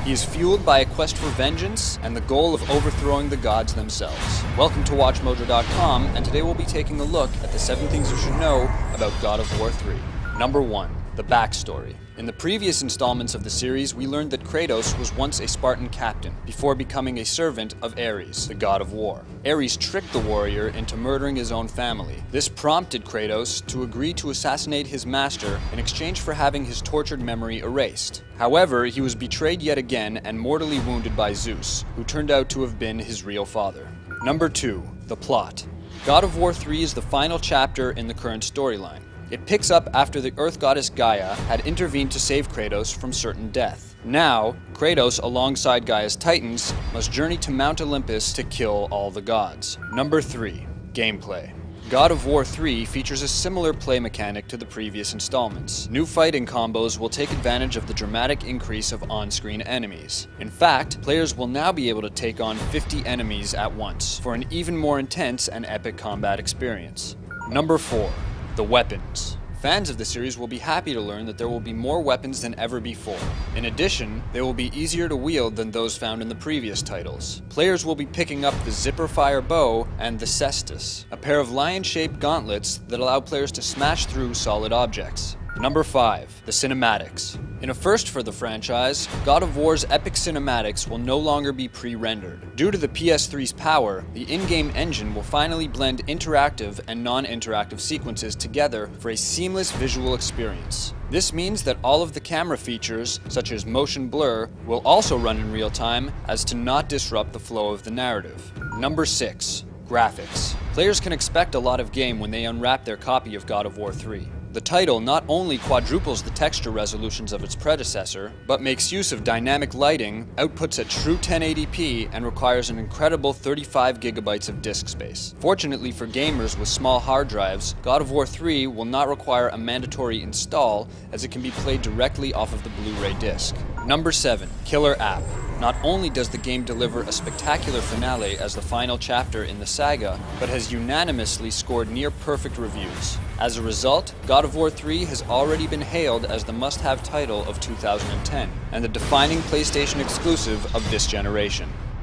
He is fueled by a quest for vengeance and the goal of overthrowing the gods themselves. Welcome to WatchMojo.com, and today we'll be taking a look at the 7 things you should know about God of War 3. Number 1. The backstory. In the previous installments of the series, we learned that Kratos was once a Spartan captain, before becoming a servant of Ares, the god of war. Ares tricked the warrior into murdering his own family. This prompted Kratos to agree to assassinate his master in exchange for having his tortured memory erased. However, he was betrayed yet again and mortally wounded by Zeus, who turned out to have been his real father. Number 2. The plot. God of War 3 is the final chapter in the current storyline. It picks up after the Earth goddess Gaia had intervened to save Kratos from certain death. Now, Kratos, alongside Gaia's titans, must journey to Mount Olympus to kill all the gods. Number 3. Gameplay. God of War 3 features a similar play mechanic to the previous installments. New fighting combos will take advantage of the dramatic increase of on-screen enemies. In fact, players will now be able to take on 50 enemies at once, for an even more intense and epic combat experience. Number 4. The weapons. Fans of the series will be happy to learn that there will be more weapons than ever before. In addition, they will be easier to wield than those found in the previous titles. Players will be picking up the Zipper Fire Bow and the Cestus, a pair of lion-shaped gauntlets that allow players to smash through solid objects. Number 5. The cinematics. In a first for the franchise, God of War's epic cinematics will no longer be pre-rendered. Due to the PS3's power, the in-game engine will finally blend interactive and non-interactive sequences together for a seamless visual experience. This means that all of the camera features, such as motion blur, will also run in real time as to not disrupt the flow of the narrative. Number 6. Graphics. Players can expect a lot of game when they unwrap their copy of God of War 3. The title not only quadruples the texture resolutions of its predecessor, but makes use of dynamic lighting, outputs at true 1080p, and requires an incredible 35 gigabytes of disk space. Fortunately for gamers with small hard drives, God of War 3 will not require a mandatory install, as it can be played directly off of the Blu-ray disc. Number 7. Killer App. Not only does the game deliver a spectacular finale as the final chapter in the saga, but has unanimously scored near-perfect reviews. As a result, God of War 3 has already been hailed as the must-have title of 2010, and the defining PlayStation exclusive of this generation.